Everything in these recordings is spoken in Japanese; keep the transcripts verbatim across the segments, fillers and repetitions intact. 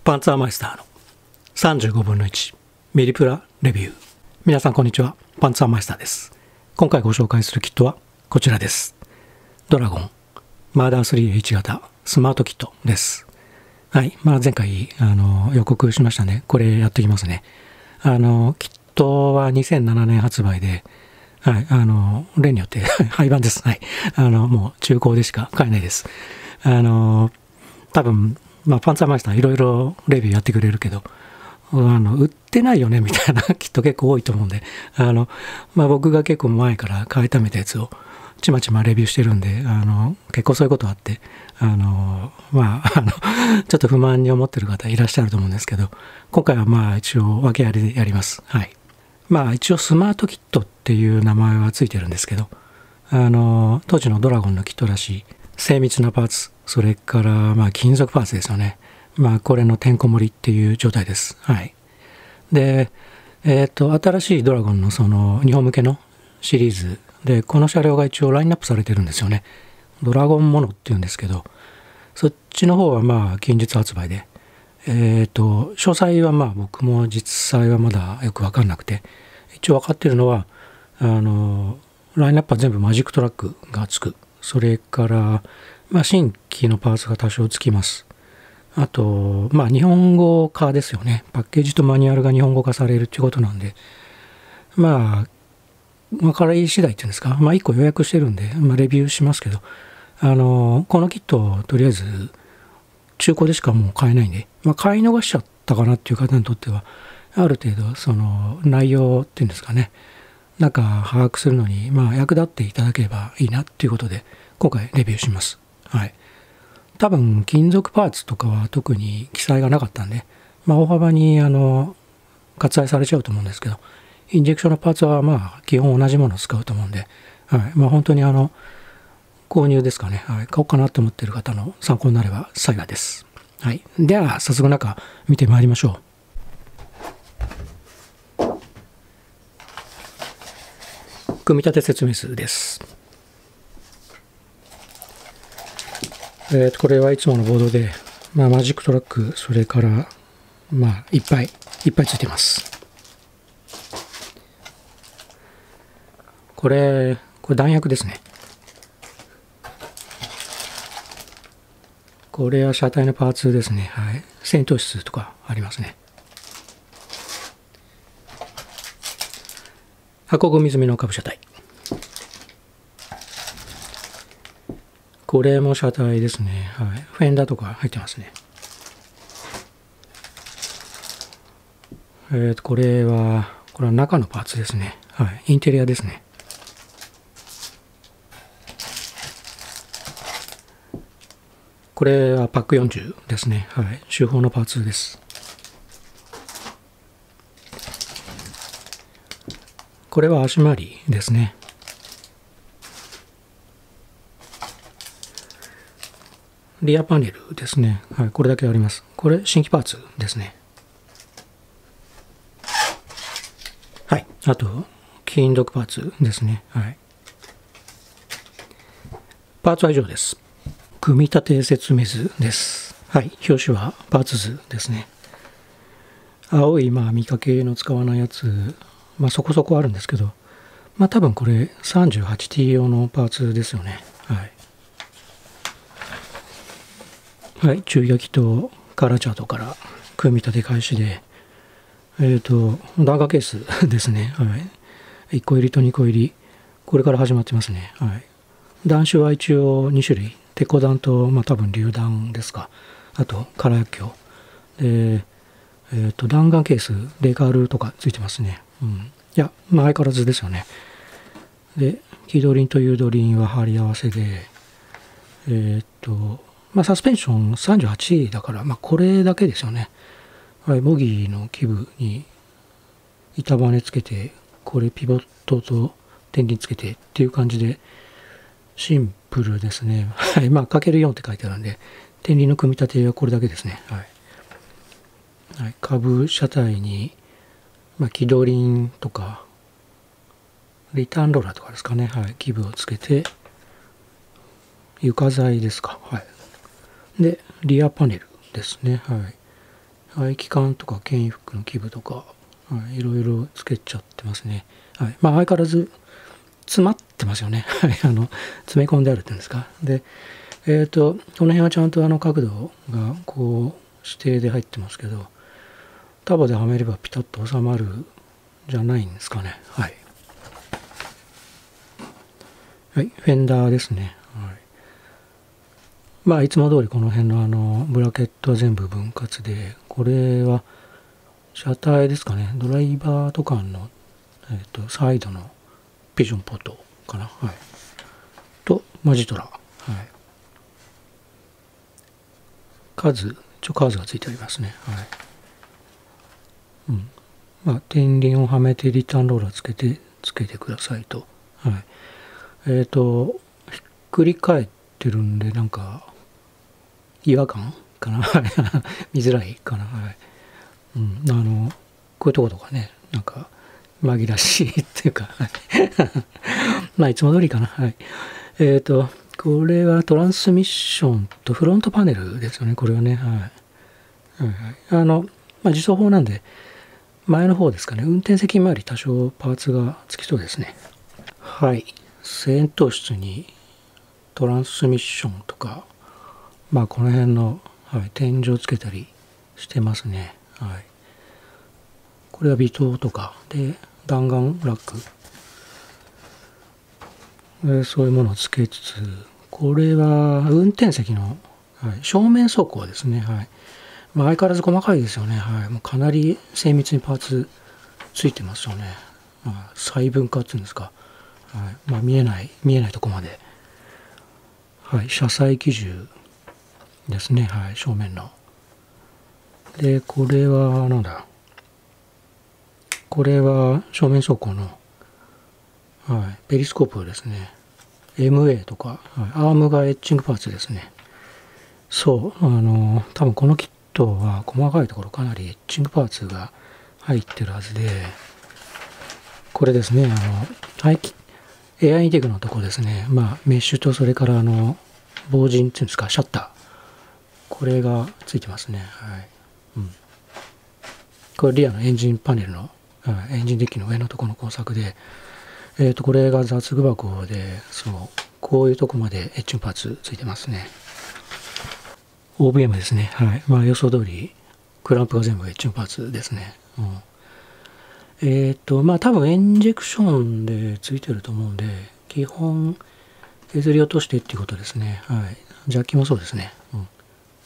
パンツァーマイスターのさんじゅうごぶんのいちミリプラレビュー。皆さんこんにちは、パンツァーマイスターです。今回ご紹介するキットはこちらです。ドラゴンマーダー スリーエイチ 型スマートキットです。はい、まあ、前回あの予告しましたね。これやっていきますね。あのキットはにせんななねん発売で、はい、あの例によって廃盤です。はい、あのもう中古でしか買えないです。あの多分まあ、パンツァーマイスターいろいろレビューやってくれるけど、あの売ってないよねみたいなきっと結構多いと思うんで、あの、まあ、僕が結構前から買いためたやつをちまちまレビューしてるんで、あの結構そういうことあって、あのまああのちょっと不満に思ってる方いらっしゃると思うんですけど、今回はまあ一応訳ありでやります。はい。まあ一応スマートキットっていう名前はついてるんですけど、あの当時のドラゴンのキットらしい精密なパーツ、それからまあ金属パーツですよね。まあこれのてんこ盛りっていう状態です。はい。で、えっと新しいドラゴンのその日本向けのシリーズで、この車両が一応ラインナップされてるんですよね。ドラゴンモノっていうんですけど、そっちの方はまあ近日発売で、えっと詳細はまあ僕も実際はまだよく分かんなくて、一応分かってるのはあのラインナップは全部マジックトラックがつく。それから、まあ、新規のパーツが多少つきます。あと、まあ、日本語化ですよね。パッケージとマニュアルが日本語化されるっていうことなんで、まあ、分かり次第っていうんですか、まあ、いっこ予約してるんで、まあ、レビューしますけど、あの、このキット、とりあえず、中古でしかもう買えないんで、まあ、買い逃しちゃったかなっていう方にとっては、ある程度、その、内容っていうんですかね、なんか把握するのに、まあ、役立っていただければいいなっていうことで、今回レビューします。はい。多分、金属パーツとかは特に記載がなかったんで、まあ、大幅に、あの、割愛されちゃうと思うんですけど、インジェクションのパーツは、まあ、基本同じものを使うと思うんで、はい。まあ、本当に、あの、購入ですかね。はい。買おうかなと思っている方の参考になれば幸いです。はい。では、早速中、見てまいりましょう。組み立て説明数です。えー、とこれはいつものボードで、まあ、マジックトラック、それから、まあ、いっぱいいっぱいついてます。これこれ弾薬ですね。これは車体のパーツですね。はい、戦闘室とかありますね。箱組み済みの下部車体。これも車体ですね。はい。フェンダーとか入ってますね。えーと、これは、これは中のパーツですね。はい。インテリアですね。これはパックよんじゅうですね。はい。手法のパーツです。これは足回りですね。リアパネルですね。はい、これだけあります。これ、新規パーツですね。はい。あと、金属パーツですね。はい。パーツは以上です。組み立て説明図です。はい。表紙はパーツ図ですね。青い、まあ、見かけの使わないやつ、まあ、そこそこあるんですけど、まあ、多分これ さんじゅうはちティー 用のパーツですよね。はい。はい、注意書きとカラーチャートから組み立て開始で、えっと、弾丸ケースですね。はい。いっこ入りとにこ入り、これから始まってますね。はい。弾種は一応に種類。鉄鋼弾と、まあ多分榴弾ですか。あと、空薬莢。で、えっと、弾丸ケース、デカールとかついてますね。うん。いや、まあ相変わらずですよね。で、気取りと誘導輪は貼り合わせで、えっと、まあ、サスペンションさんじゅうはちだから、まあ、これだけですよね。はい、ボギーの基部に板バネつけて、これピボットと天輪つけてっていう感じで、シンプルですね。はい、まあ、かけるよんって書いてあるんで、天輪の組み立てはこれだけですね。はい。はい、下部車体に、まあ、気取りとか、リターンローラーとかですかね。はい、基部をつけて、床材ですか。はい。で、リアパネルですね。はい。 排気管とか牽引フックの基部とか、はい、いろいろつけちゃってますね。はい、まあ相変わらず詰まってますよね。あの詰め込んであるっていうんですか。で、えっとこの辺はちゃんとあの角度がこう指定で入ってますけど、束ではめればピタッと収まるじゃないんですかね。はい。はい、フェンダーですね。はい、まあいつも通りこの辺のあのブラケットは全部分割で、これは車体ですかね。ドライバーとかの、えー、とサイドのピジョンポートかな。はい。とマジトラ。はい。数、一応数がついてありますね。はい。うん。まあ天輪をはめてリターンローラーつけてつけてくださいと。はい。えっ、ー、とひっくり返ってるんでなんか違和感かな。見づらいかな。はい。うん、あのこういうとことかね、なんか紛らわしいっていうか、まあいつも通りかな。はい。えっ、ー、とこれはトランスミッションとフロントパネルですよね。これはね。はい。はいはい、あのまあ自走砲なんで前の方ですかね。運転席周り多少パーツがつきそうですね。はい。先頭室にトランスミッションとか、まあこの辺の、はい、天井つけたりしてますね。はい。これは微灯とかで弾丸ラック、えそういうものをつけつつ、これは運転席の、はい、正面走行ですね。はい。まあ、相変わらず細かいですよね。はい。もうかなり精密にパーツついてますよね。まあ、細分化っていうんですか。はい。まあ見えない見えないとこまで。はい。車載機銃ですね。はい。正面の。でこれはなんだ。これは正面走行の、はい、ペリスコープですね。エムエー とか、はい、アームがエッチングパーツですね。そう、あの、多分このキットは細かいところかなりエッチングパーツが入ってるはずで、これですね、あの、排気、エアインテグのところですね。まあ、メッシュとそれからあの、防塵っていうんですか、シャッター。これがついてますね。はい。うん。これリアのエンジンパネルの、エンジンデッキの上のところの工作で、えっと、これが雑具箱で、そう、こういうとこまでエッチングパーツついてますね。オーブイエム ですね。はい。まあ予想通り、クランプが全部エッチングパーツですね。うん、えっと、まあ多分エンジェクションでついてると思うんで、基本削り落としてっていうことですね。はい。ジャッキもそうですね。うん、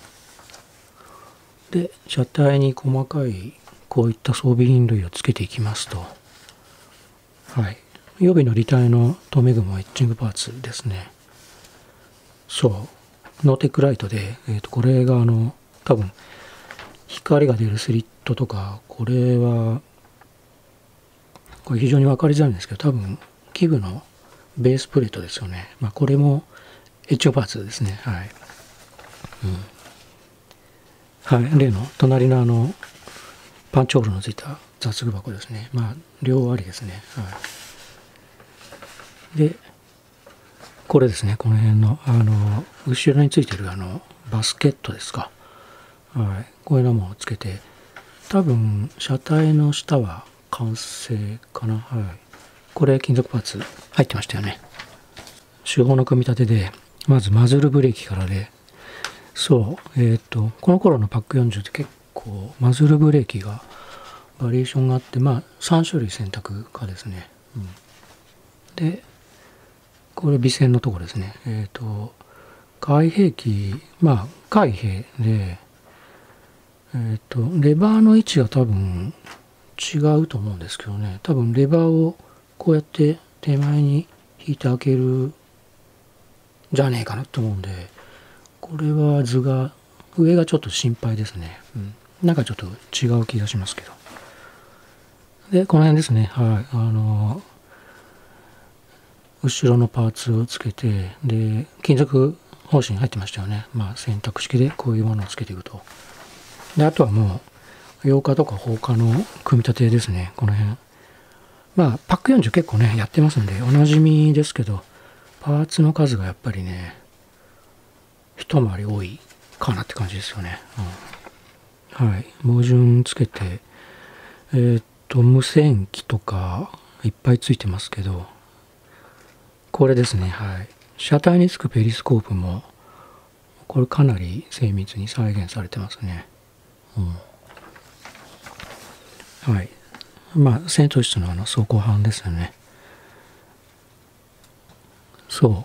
で、車体に細かいこういった装備品類をつけていきますと、はい。予備の履帯の留め具もエッチングパーツですね。そう。ノーテックライトで、えっと、これがあの、多分、光が出るスリットとか、これは、これ非常に分かりづらいんですけど、多分、基部のベースプレートですよね。まあ、これもエッチングパーツですね。はい。うん。はい。例の、隣のあの、パンチホールのついた雑具箱ですね。まあ、両ありですね。はい。で、これですね、この辺の、あの、後ろについてるあの、バスケットですか。はい。こういうのもつけて、多分、車体の下は完成かな。はい。これ、金属パーツ入ってましたよね。手法の組み立てで、まずマズルブレーキからで、そう、えっと、この頃のパックよんじゅうって結構、マズルブレーキが、バリエーションがあって、まあ、さん種類選択かですね。うん、で、これ、尾線のところですね。えっと、開閉器、まあ、開閉で、えっと、レバーの位置が多分違うと思うんですけどね。多分レバーをこうやって手前に引いて開けるじゃねえかなと思うんで、これは図が、上がちょっと心配ですね。うん。なんかちょっと違う気がしますけど。で、この辺ですね。はい。あの、後ろのパーツをつけて、で、金属方針入ってましたよね。まあ、選択式でこういうものをつけていくと。で、あとはもう、洋化とか放火の組み立てですね。この辺。まあ、パックよんじゅう結構ね、やってますんで、おなじみですけど、パーツの数がやっぱりね、一回り多いかなって感じですよね。 はい、毛順つけて、えーっと、無線機とかいっぱいついてますけど、これですね、はい。車体につくペリスコープも、これかなり精密に再現されてますね。うん、はい。まあ、戦闘室のあの装甲板ですよね。そう。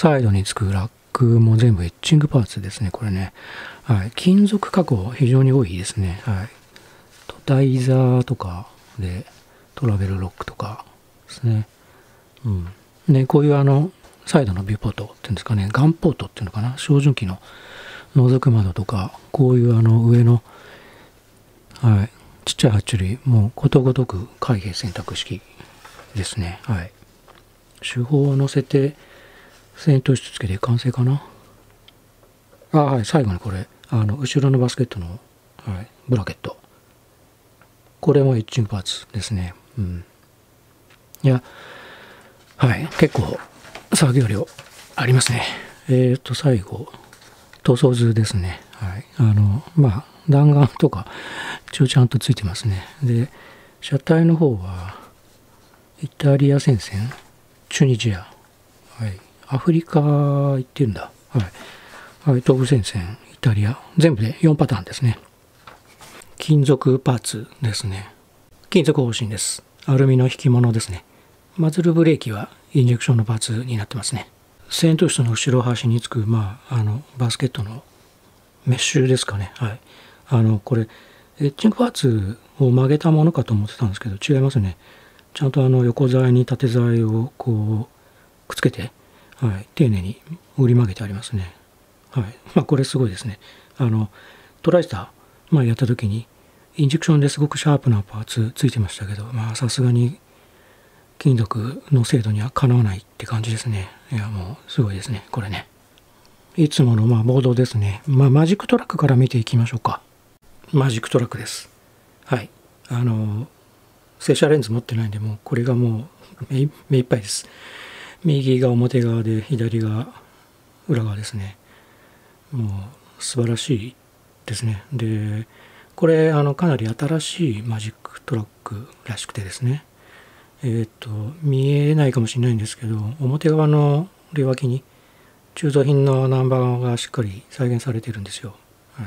サイドにつくラックも全部エッチングパーツですね、これね。はい。金属加工非常に多いですね。はい。ダイザーとかでトラベルロックとかですね。うん。で、こういうあの、サイドのビューポートっていうんですかね、ガンポートっていうのかな、照準器の覗く窓とか、こういうあの上の、はい、ちっちゃいハッチ類、もうことごとく開閉選択式ですね。はい。手法を乗せて、戦闘室つけて完成かな。あ、はい、最後にこれ、あの、後ろのバスケットの、はい、ブラケット。これもエッチングパーツですね。うん。いや、はい、結構作業量ありますね。えっ、ー、と、最後、塗装図ですね。はい。あの、まあ、弾丸とか、一応ちゃんとついてますね。で、車体の方は、イタリア戦線、チュニジア、はい。アフリカ行ってるんだ。はい。はい、東部戦線、イタリア、全部でよんパターンですね。金属パーツですね。金属方針です。アルミの引き物ですね。マズルブレーキはインジェクションのパーツになってますね。戦闘室の後ろ端につく、まあ、あの、バスケットのメッシュですかね。はい。あの、これ、エッチングパーツを曲げたものかと思ってたんですけど、違いますね。ちゃんとあの、横材に縦材をこう、くっつけて、はい、丁寧に折り曲げてありますね。はい。まあ、これすごいですね。あの、トライスター、まあ、やった時に、インジェクションですごくシャープなパーツついてましたけど、まあ、さすがに金属の精度にはかなわないって感じですね。いや、もうすごいですね、これね。いつものまあボードですね。まあ、マジックトラックから見ていきましょうか。マジックトラックです。はい。あの、正写レンズ持ってないんで、もうこれがもう目目いっぱいです。右が表側で、左が裏側ですね。もう素晴らしいですね。で、これ、あの、かなり新しいマジックトラックらしくてですね。えっと、見えないかもしれないんですけど、表側の両脇に鋳造品のナンバーがしっかり再現されてるんですよ。はい、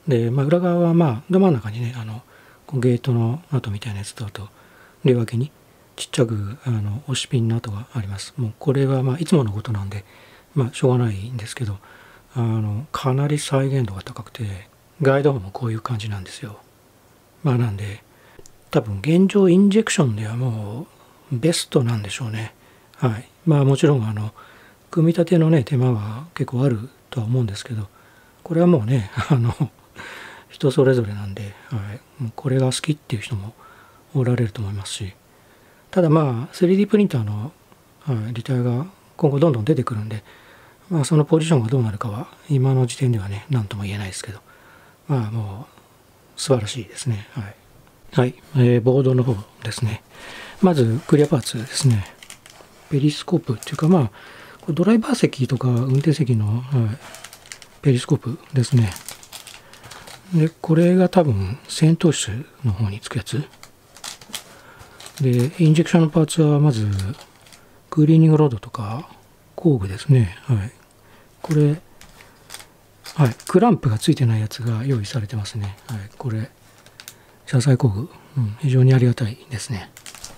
で、まあ、裏側はまあ、ど真ん中にね、あの、ゲートの跡みたいなやつと、あと、両脇にちっちゃく、あの、押しピンの跡があります。もう、これはまあ、いつものことなんで、まあ、しょうがないんですけど、あの、かなり再現度が高くて、ガイドもこういう感じなんですよ。まあなんで、多分現状インジェクションではもうベストなんでしょうね。はい。まあもちろんあの、組み立てのね、手間は結構あるとは思うんですけど、これはもうね、あの、人それぞれなんで、はい。もうこれが好きっていう人もおられると思いますし、ただまあ スリーディー プリンターの、はい、リタイアが今後どんどん出てくるんで、まあそのポジションがどうなるかは今の時点ではね、何とも言えないですけど、まあもう素晴らしいですね。はい。はい、えー、ボードの方ですね。まずクリアパーツですね。ペリスコープっていうか、まあ、ドライバー席とか運転席の、はい、ペリスコープですね。で、これが多分戦闘室の方につくやつ。で、インジェクションのパーツはまず、クーリーニングロードとか工具ですね。はい。これ、はい、クランプがついてないやつが用意されてますね。はい、これ、車載工具、うん、非常にありがたいですね。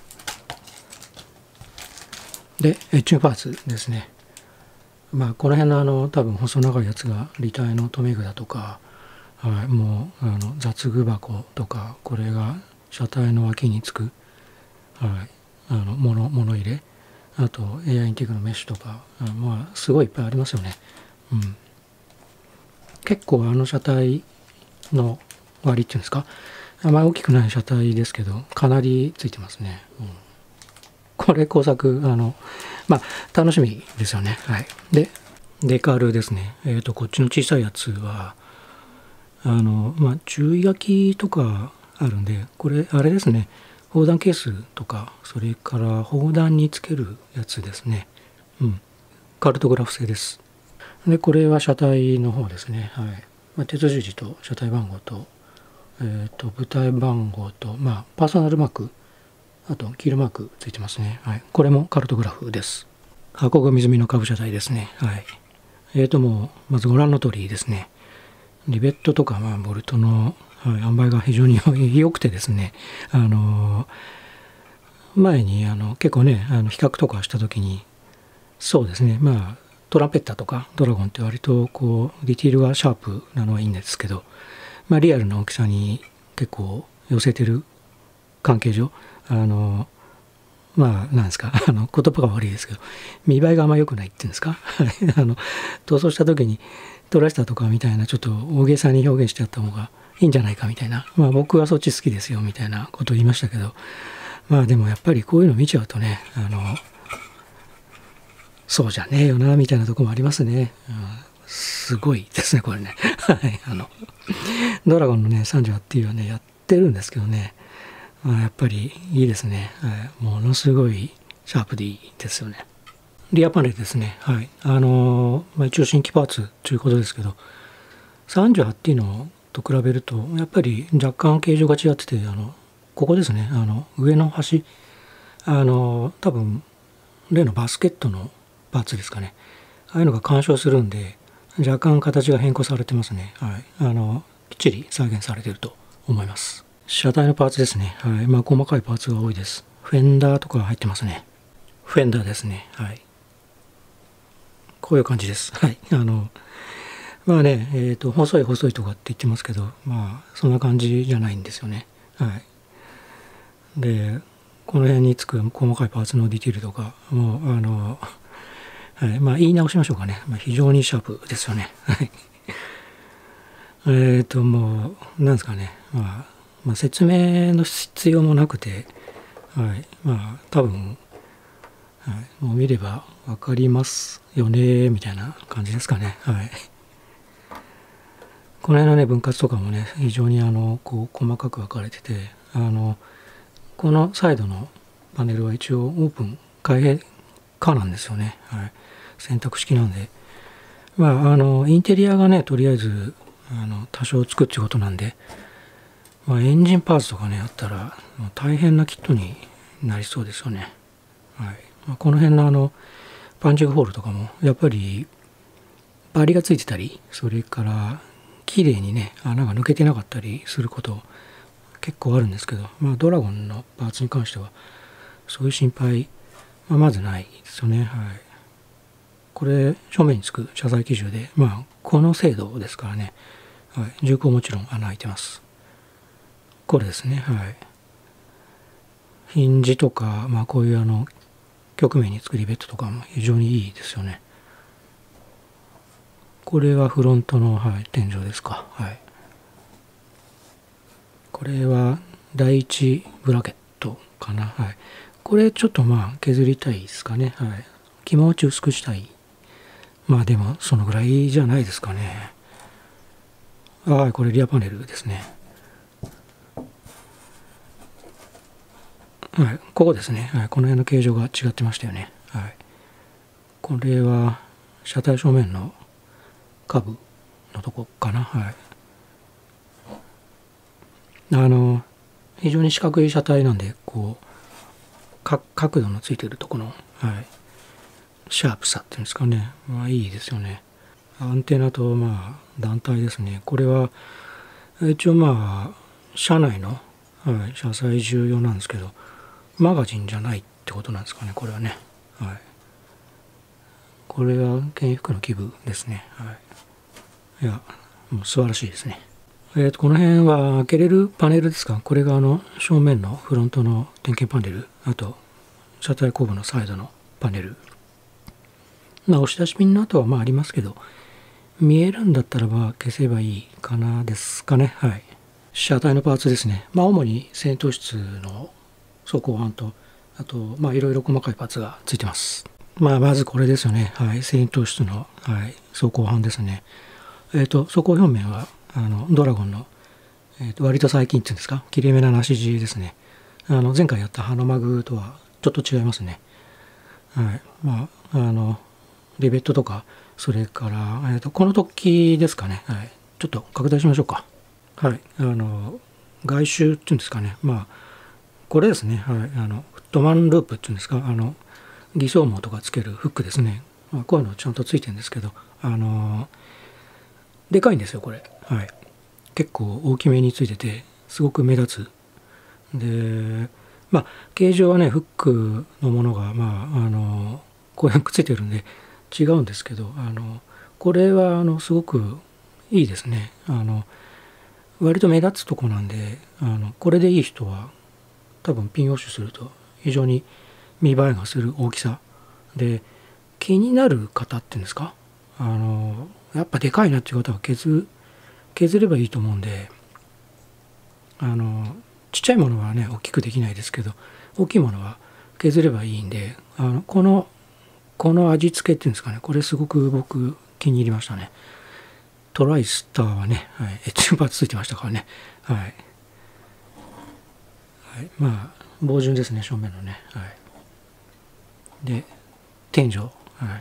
で、エッチングパーツですね。まあ、この辺のあの、多分細長いやつが、履帯の留め具だとか、はい、もう、あの、雑具箱とか、これが車体の脇につく、はい、あの、物、物入れ、あと、エアインテグのメッシュとか、まあ、すごいいっぱいありますよね。うん。結構あの車体の割っていうんですか、あまり大きくない車体ですけど、かなりついてますね。うん、これ工作、あの、まあ、楽しみですよね。はい。で、デカールですね。えっと、こっちの小さいやつは、あの、まあ、注意書きとかあるんで、これ、あれですね。砲弾ケースとか、それから砲弾につけるやつですね。うん。カルトグラフ製です。で、これは車体の方ですね。はい。 まあ、鉄十字と車体番号と、えー、と部体番号と、まあ、パーソナルマーク、あとキールマークついてますね。はい、これもカルトグラフです。箱組済みの下部車体ですね。はい。えーともう、まずご覧の通りですね、リベットとか、まあ、ボルトの、はい、塩梅が非常に良くてですね、あの前にあの結構ね、あの比較とかした時に、そうですね、まあ、トランペッターとかドラゴンって割とこうディティールがシャープなのはいいんですけど、まあ、リアルな大きさに結構寄せてる関係上、あのまあなんですか、あの言葉が悪いですけど、見栄えがあんま良くないっていうんですかあの逃走した時にトラスターとかみたいなちょっと大げさに表現してやった方がいいんじゃないかみたいな、まあ僕はそっち好きですよみたいなことを言いましたけど、まあでもやっぱりこういうの見ちゃうとね、あのそうじゃねえよなみたいなところもありますね。うん、すごいですねこれね。はい、あのドラゴンのね さんじゅうはちティー はねやってるんですけどね、まあ、やっぱりいいですね。はい、ものすごいシャープでいいですよね。リアパネルですね。はい、あのまあ、一応新規パーツということですけど、さんじゅうはちティーのと比べるとやっぱり若干形状が違ってて、あのここですね、あの上の端、あの多分例のバスケットのパーツですかね、ああいうのが干渉するんで若干形が変更されてますね。はい、あのきっちり再現されていると思います。車体のパーツですね。はい、まあ細かいパーツが多いです。フェンダーとか入ってますね。フェンダーですね。はい、こういう感じです。はい、あのまあね、えっと細い細いとかって言ってますけど、まあそんな感じじゃないんですよね。はい、でこの辺につく細かいパーツのディティールとかもうあのはい、まあ言い直しましょうかね。まあ、非常にシャープですよね。はい。えっともうなんですかね。まあ、まあ、説明の必要もなくて、はい、まあ多分、はい、もう見れば分かりますよねみたいな感じですかね。はい。この辺のね分割とかもね非常にあのこう細かく分かれてて、あのこのサイドのパネルは一応オープン開閉可なんですよね。はい。選択式なんで、まあ、あのインテリアがねとりあえずあの多少つくっていうことなんで、まあ、エンジンパーツとかねあったら大変なキットになりそうですよね。はい、まあ、この辺のあのパンチングホールとかもやっぱりバリがついてたり、それから綺麗にね穴が抜けてなかったりすること結構あるんですけど、まあ、ドラゴンのパーツに関してはそういう心配はまずないですよね。はい、これ正面につく車載機銃で、まあこの精度ですからね、はい、銃口もちろん穴開いてます。これですね。はい、ヒンジとか、まあこういうあの曲面につくリベットとかも非常にいいですよね。これはフロントの、はい、天井ですか。はい、これは第一ブラケットかな。はい、これちょっとまあ削りたいですかね。はい、気持ち薄くしたい。まあでもそのぐらいじゃないですかね。はい、これリアパネルですね。はい、ここですね。はい、この辺の形状が違ってましたよね。はい、これは車体正面の下部のとこかな。はい、あの非常に四角い車体なんで、こうか角度のついてるところの、はい、シャープさっていうんですかね、まあいいですよね。アンテナとまあ団体ですね。これは一応まあ車内の、はい、車載重要なんですけど、マガジンじゃないってことなんですかね、これはね。はい、これは剣服の基部ですね。はい、いやもう素晴らしいですね。えー、とこの辺は開けれるパネルですか。これがあの正面のフロントの点検パネル、あと車体後部のサイドのパネル、まあ、押し出しピンの後はまあありますけど、見えるんだったらば消せばいいかなですかね。はい、車体のパーツですね。まあ主に先頭室の走行板と、あとまあいろいろ細かいパーツがついてます。まあまずこれですよね。はい、先頭室の、はい、走行板ですね。えっ、ー、と走行表面はあのドラゴンの、えー、と割と最近っていうんですか、切れ目な梨地ですね。あの前回やったハノマグとはちょっと違いますね。はい、まああのリベットとか、それから、えー、とこの突起ですかね。はい、 ちょっと拡大しましょうか。はい。あの、外周っていうんですかね。まあ、これですね。はい。あの、フットマンループっていうんですか。あの、偽装網とかつけるフックですね。まあ、こういうのちゃんとついてるんですけど、あの、でかいんですよ、これ。はい。結構大きめについてて、すごく目立つ。で、まあ、形状はね、フックのものが、まあ、あの、こういうくっついてるんで違うんですけど、あの、これは、あの、すごくいいですね。あの、割と目立つとこなんで、あの、これでいい人は、多分ピン押しすると非常に見栄えがする大きさで、気になる方っていうんですか、あの、やっぱでかいなっていう方は削、削ればいいと思うんで、あの、ちっちゃいものはね、大きくできないですけど、大きいものは削ればいいんで、あの、この、この味付けっていうんですかね、これすごく僕気に入りましたね。トライスターはね、はい、エッジパーツついてましたからね。はい。はい、まあ、防潤ですね、正面のね。はい。で、天井。はい。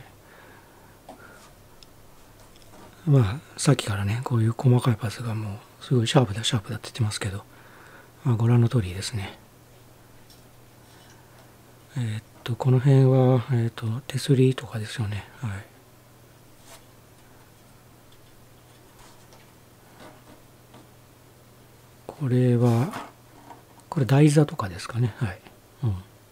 まあ、さっきからね、こういう細かいパーツがもう、すごいシャープだ、シャープだって言ってますけど、まあ、ご覧の通りですね。えーっと、この辺は、えーっと、手すりとかですよね。はい。これは、これ台座とかですかね。はい。うん。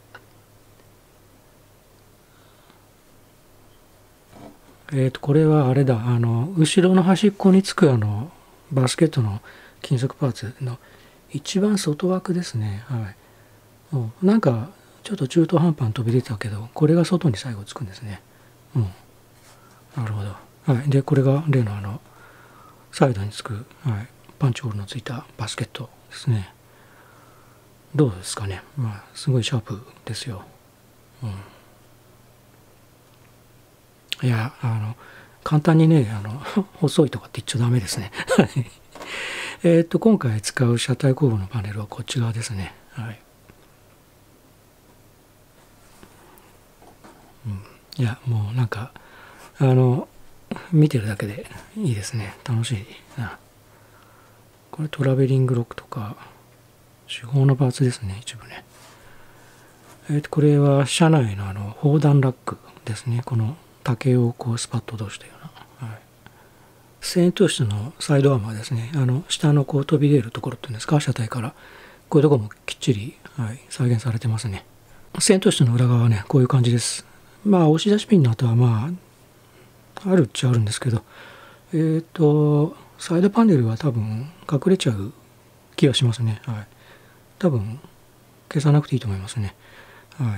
えっと、これはあれだ、あの、後ろの端っこにつくあの、バスケットの金属パーツの一番外枠ですね。はい。うん、なんか、ちょっと中途半端に飛び出てたけど、これが外に最後つくんですね。うん。なるほど。はい。で、これが例のあの、サイドにつく、はい、パンチホールのついたバスケットですね。どうですかね。まあ、すごいシャープですよ。うん。いや、あの、簡単にね、あの、細いとかって言っちゃダメですね。えっと、今回使う車体後部のパネルはこっち側ですね。はい。うん、いや、もうなんか、あの、見てるだけでいいですね。楽しいな。これトラベリングロックとか、手法のパーツですね、一部ね。えっと、これは車内のあの、砲弾ラックですね。この竹をこうスパッと通したような。はい。先頭室のサイドアーマーですね。あの、下のこう飛び出るところっていうんですか、車体から。こういうところもきっちり、はい、再現されてますね。先頭室の裏側はね、こういう感じです。まあ、押し出しピンの跡はまあ、あるっちゃあるんですけど、えっ、ー、と、サイドパネルは多分隠れちゃう気がしますね。はい。多分、消さなくていいと思いますね。はい。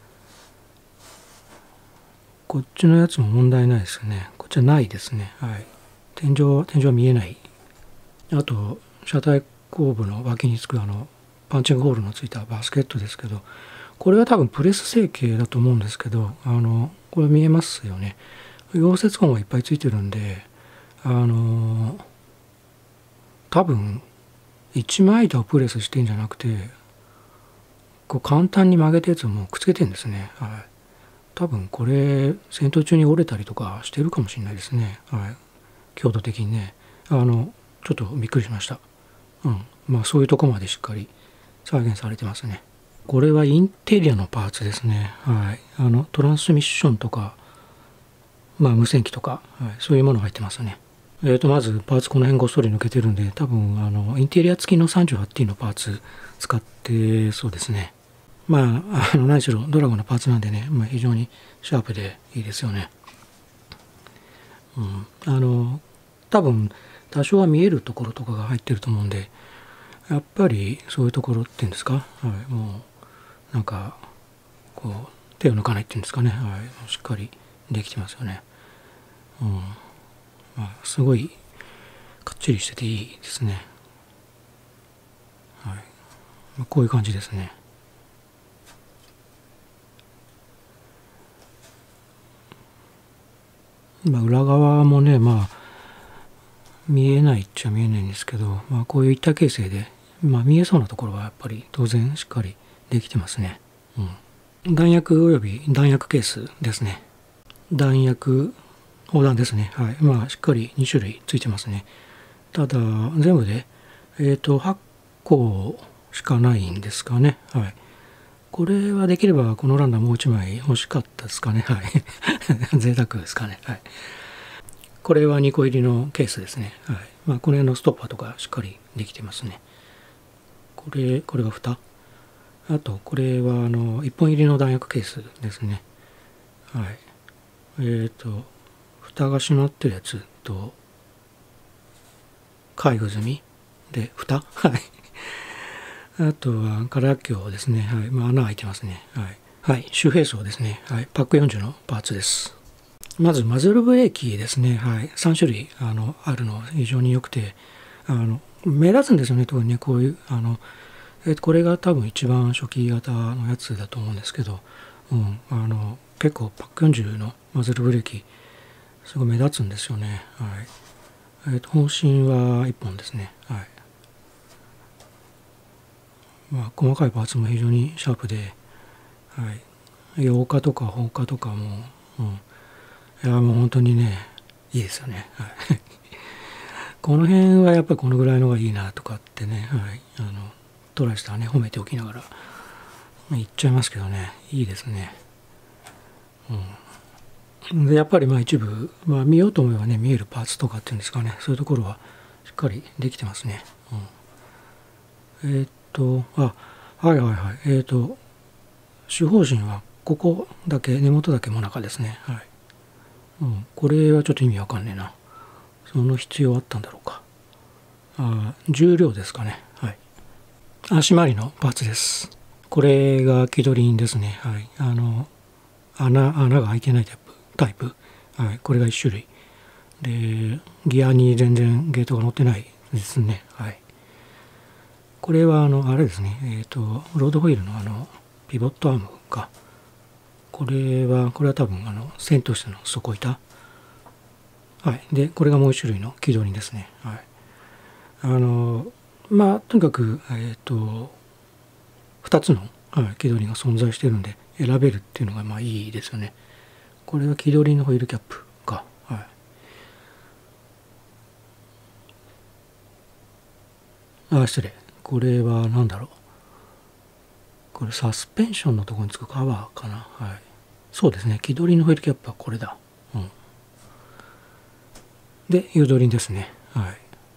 こっちのやつも問題ないですね。こっちはないですね。はい。天井、天井は見えない。あと、車体後部の脇につくあの、パンチングホールのついたバスケットですけど、これは多分プレス成形だと思うんですけど、あの、これ見えますよね。溶接痕がいっぱいついてるんで、あの、多分、一枚板をプレスしてんじゃなくて、こう簡単に曲げたやつをもうくっつけてるんですね。はい。多分これ、戦闘中に折れたりとかしてるかもしれないですね。はい。強度的にね。あの、ちょっとびっくりしました。うん。まあそういうとこまでしっかり再現されてますね。これはインテリアのパーツですね。はい。あの、トランスミッションとか、まあ無線機とか、はい、そういうもの入ってますね。えーと、まずパーツこの辺ごっそり抜けてるんで、多分、あの、インテリア付きの さんじゅうはちティー のパーツ使ってそうですね。まあ、あの、何しろドラゴンのパーツなんでね、まあ、非常にシャープでいいですよね。うん。あの、多分、多少は見えるところとかが入ってると思うんで、やっぱりそういうところっていうんですか、はい、もう、なんか、こう、手を抜かないっていうんですかね、はい、しっかりできてますよね。うん。まあ、すごい、かっちりしてていいですね。はい。まあ、こういう感じですね。まあ、裏側もね、まあ、見えないっちゃ見えないんですけど、まあ、こういう板形成で、まあ、見えそうなところはやっぱり当然しっかりできてますね。うん。弾薬および弾薬ケースですね。弾薬、砲弾ですね。はい。まあ、しっかりに種類ついてますね。 ただ全部でえっとはっこしかないんですかね。はい。これはできればこのランナーもういちまい欲しかったですかね。はい。贅沢ですかね。はい。これはにこ入りのケースですね。はい。まあこの辺のストッパーとかしっかりできてますね。これ、これが蓋。あと、これはあのいっぽん入りの弾薬ケースですね。はい。えっ、ー、と、蓋が閉まってるやつと、開封済みで、蓋はい。あとは、空薬鏡ですね。はい。まあ、穴開いてますね。はい。はい。周平装ですね。はい。パックよんじゅうのパーツです。まず、マズルブレーキですね。はい。さん種類、あの、あるの非常に良くて、あの、目立つんですよね。特にね、こういう、あの、えこれが多分一番初期型のやつだと思うんですけど、うん。あの、結構、パックよんじゅうのマズルブレーキ、すごい目立つんですよね。はい。えっと、方針はいっぽんですね。はい。まあ、細かいパーツも非常にシャープで、はい。洋化とか放火とかも、うん。いや、もう本当にね、いいですよね。はい。この辺はやっぱりこのぐらいのがいいなとかってね、はい。あの、トライしたらね、褒めておきながら、言っちゃいますけどね、いいですね。うん。で、やっぱりまあ一部、まあ見ようと思えばね、見えるパーツとかっていうんですかね、そういうところはしっかりできてますね。うん、えー、っと、あ、はいはいはい。えー、っと、主方針はここだけ、根元だけもなかですね。はい。うん、これはちょっと意味わかんねえな。その必要あったんだろうか。あ、重量ですかね。はい。足回りのパーツです。これが気取りですね。はい。あの、穴、穴が開いてないタイプ。タイプ。はい。これがいち種類。で、ギアに全然ゲートが乗ってないですね。はい。これは、あの、あれですね。えっ、ー、と、ロードホイールのあの、ピボットアームか。これは、これは多分、あの、線としての底板。はい。で、これがもう一種類の気取りですね。はい。あの、まあ、とにかく、えっ、ー、と、ふたつの、はい、気取りが存在しているんで、選べるっていうのがまあいいですよね。これは気取りのホイールキャップか。はい。あ、失礼。これは何だろう。これサスペンションのところにつくカバーかな。はい。そうですね。気取りのホイールキャップはこれだ。うん。で、誘導輪ですね。はい。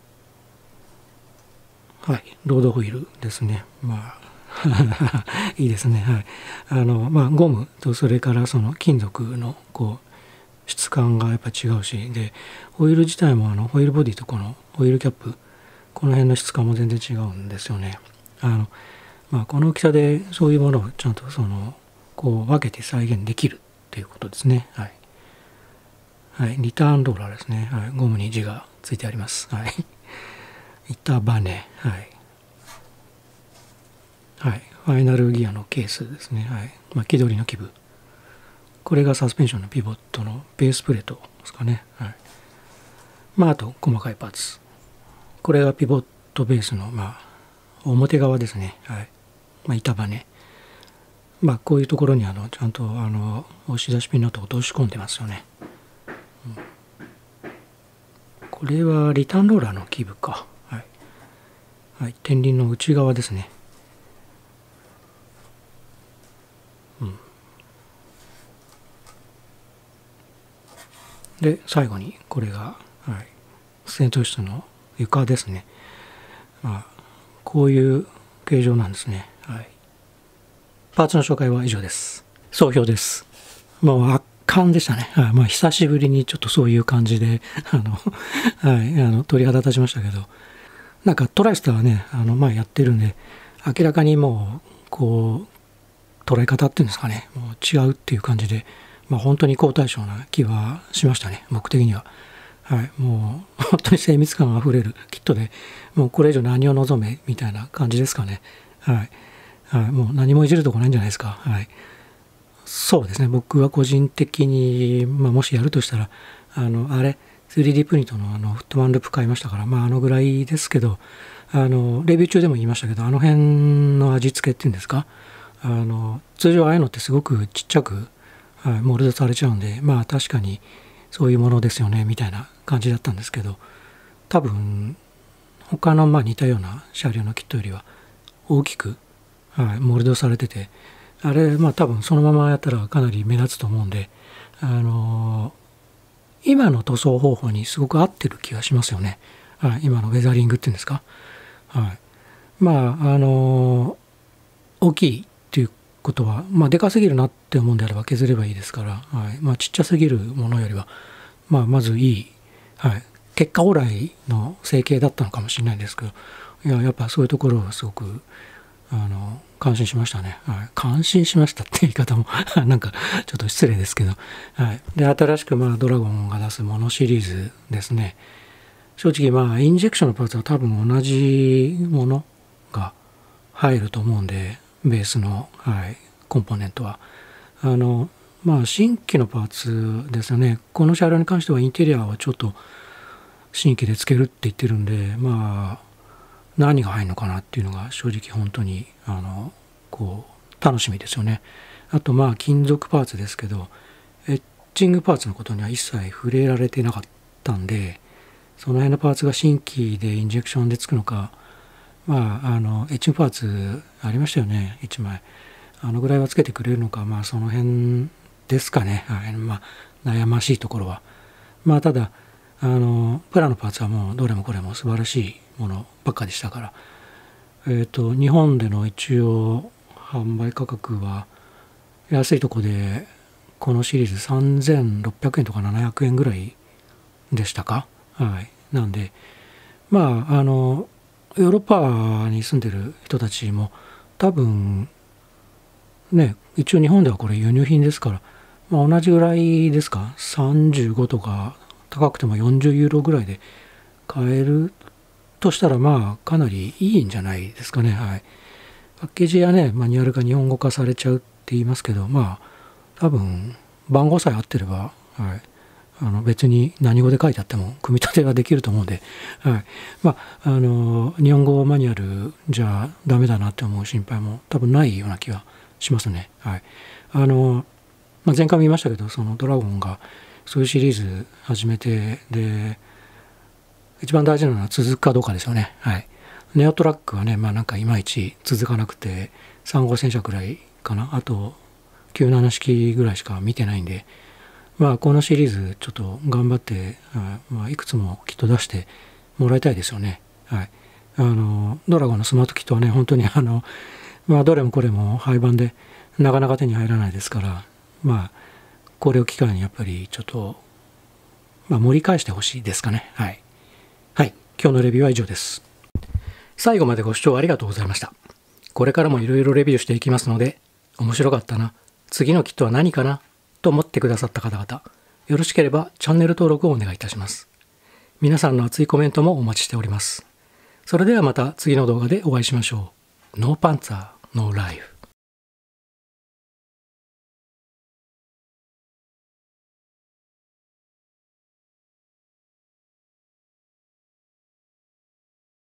はい。ロードホイールですね。まあ、いいですね。はい。あの、まあ、ゴムとそれからその金属のこう質感がやっぱ違うし、で、ホイール自体もあのホイールボディとこのホイールキャップ、この辺の質感も全然違うんですよね。あの、まあ、この大きさでそういうものをちゃんとそのこう分けて再現できるっていうことですね。はい。はい。リターンローラーですね。はい。ゴムに字がついてあります。はい。板バネ。はい。はい。ファイナルギアのケースですね。はい。まあ、気取りの基部。これがサスペンションのピボットのベースプレートですかね。はい。まあ、あと、細かいパーツ。これがピボットベースの、まあ、表側ですね。はい。まあ、板バネ。まあ、こういうところに、あの、ちゃんと、あの、押し出しピンナットを通し込んでますよね。うん、これはリターンローラーの基部か。はい。はい。天輪の内側ですね。うん。で、最後に、これが、はい。戦闘室の床ですね。まあ、こういう形状なんですね。はい。パーツの紹介は以上です。総評です。もう圧巻でしたね。はい。まあ、久しぶりにちょっとそういう感じで、あの、はい、あの、鳥肌立ちましたけど、なんかトライスターはね、あの、前やってるんで、明らかにもう、こう、捉え方っていうんですかね、もう違うっていう感じで、まあ、本当に好対象な気はしましたね、僕的には。はい、もう本当に精密感あふれるキットで、もうこれ以上何を望めみたいな感じですかね。はい。はい、もう何もいじるとこないんじゃないですか。はい。そうですね。僕は個人的に、まあ、もしやるとしたら、あの、あれ、スリーディー プリントのあのフットマンループ買いましたから、まあ、あのぐらいですけど、あの、レビュー中でも言いましたけど、あの辺の味付けっていうんですか、あの、通常ああいうのってすごくちっちゃく、はい、モールドされちゃうんで、まあ確かにそういうものですよね、みたいな感じだったんですけど、多分、 他のまあ似たような車両のキットよりは大きく、はい、モルドされてて、あれまあ多分そのままやったらかなり目立つと思うんで、あのー、今の塗装方法にすごく合ってる気がしますよね。はい、今のウェザリングっていうんですか。はい、まああのー、大きいっていうことは、まあ、でかすぎるなって思うんであれば削ればいいですから、はいまあ、ちっちゃすぎるものよりは、まあ、まずいい、はい、結果オーライの成形だったのかもしれないんですけど、いややっぱそういうところはすごくあの感心しましたね。はい、感心しましたって言い方もなんかちょっと失礼ですけど、はい、で新しくまあドラゴンが出すモノシリーズですね。正直まあインジェクションのパーツは多分同じものが入ると思うんで、ベースの、はい、コンポーネントはあのまあ新規のパーツですよね。この車両に関してはインテリアはちょっと新規でつけるって言ってるんで、まあ何が入るのかなっていうのが正直本当にあのこう楽しみですよね。あとまあ金属パーツですけど、エッチングパーツのことには一切触れられてなかったんで、その辺のパーツが新規でインジェクションでつくのか、まああのエッチングパーツありましたよね、いちまい。あのぐらいはつけてくれるのか、まあその辺ですかね。はい、まあ悩ましいところは。まあただあのプラのパーツはもうどれもこれも素晴らしいものばっかでしたから、えっと日本での一応販売価格は安いとこでこのシリーズさんぜんろっぴゃくえんとかななひゃくえんぐらいでしたか。はい、なんでまああのヨーロッパに住んでる人たちも多分ね、一応日本ではこれ輸入品ですから、まあ、同じぐらいですか、さんじゅうごとか高くてもよんじゅうユーロぐらいで買えるとしたら、まあかなりいいんじゃないですかね。はい、パッケージやねマニュアルが日本語化されちゃうって言いますけど、まあ多分番号さえ合ってれば、はい、あの別に何語で書いてあっても組み立てはできると思うんで、はい、まああの日本語マニュアルじゃダメだなって思う心配も多分ないような気がしますね。はい、あの、まあ、前回も言いましたけど、そのドラゴンがそういうシリーズ始めて、で一番大事なのは続くかどうかですよね。はい、ネオトラックはね、まあなんかいまいち続かなくてさん号戦車くらいかな、あときゅうじゅうなな式ぐらいしか見てないんで、まあこのシリーズちょっと頑張って、まあ、いくつもきっと出してもらいたいですよね。はい、あのドラゴンのスマートキットはね本当にあのまあどれもこれも廃盤でなかなか手に入らないですから、まあこれを機会にやっぱりちょっと、まあ、盛り返してほしいですかね。はい、はい、今日のレビューは以上です。最後までご視聴ありがとうございました。これからもいろいろレビューしていきますので、面白かったな、次のキットは何かなと思ってくださった方々、よろしければチャンネル登録をお願いいたします。皆さんの熱いコメントもお待ちしております。それではまた次の動画でお会いしましょう。ノーパンツァー、ノーライフ。